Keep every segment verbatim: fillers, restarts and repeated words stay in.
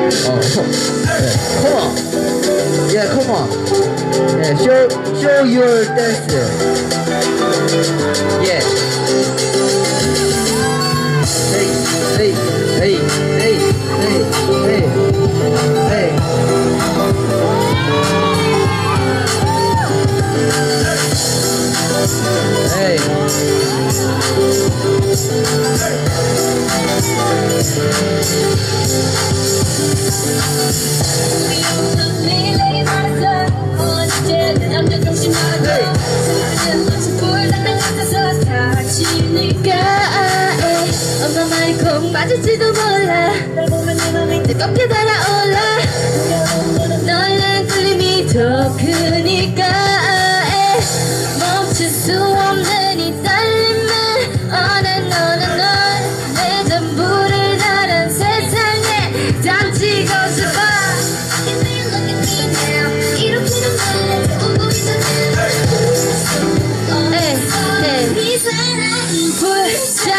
Oh, yeah. Come on. Yeah, come on. Yeah, show show your dance. Yeah. Hey, hey, hey, hey, hey, hey, hey. Hey. 엄마 말이 꼭 맞을지도 몰라 뜨겁게 달아올라 너랑 끌림이 더 크니까 멈출 수 없는 이 떨림은 on and on and on 내 전부를 다른 세상에 던지고 싶어 이렇게는 날 오고 있잖아 에이 에이 불장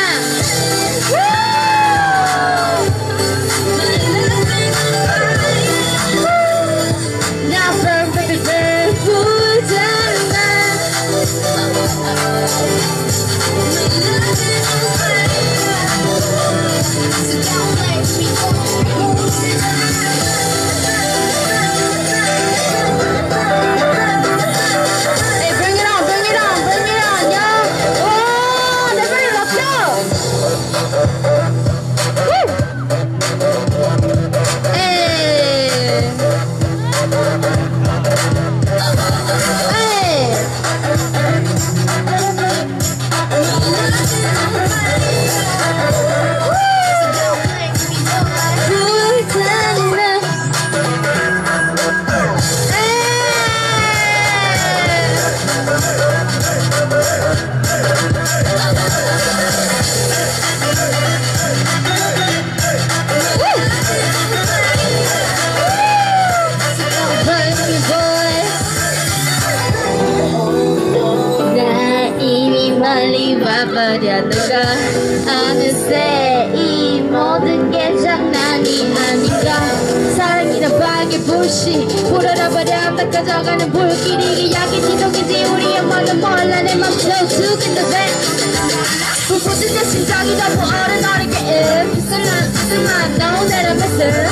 와버렸는가 어느새 이 모든 게 장난이 아닌가 사랑이란 방의 불씨 불어라 버려 다 가져가는 불길이 약이 지독이지 우리 엄마는 몰라 내 맘도 죽인다 돼 불붙은 내 심장이 너무 어른 어리게 피슬난 피슬만 너 내려 메스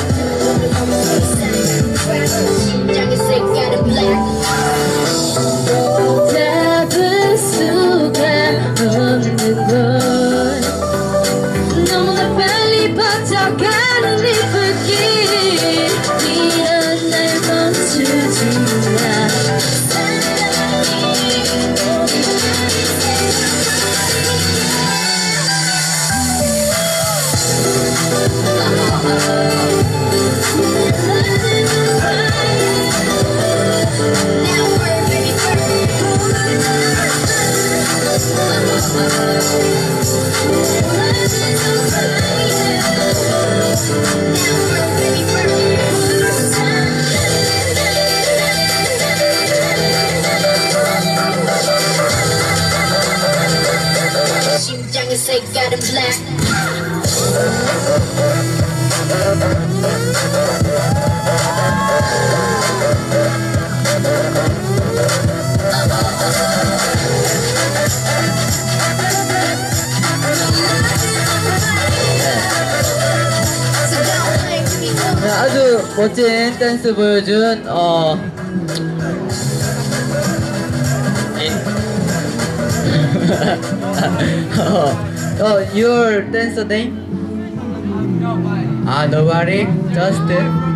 심장이 색깔은 black 잡을 수가 없는 걸 너무나 빨리 퍼져가는 이 불길 이런 날 멈추지 마 심장의 색깔은 black 아주 멋진 댄스 보여준 어 oh, your dancer name? Ah, nobody? Just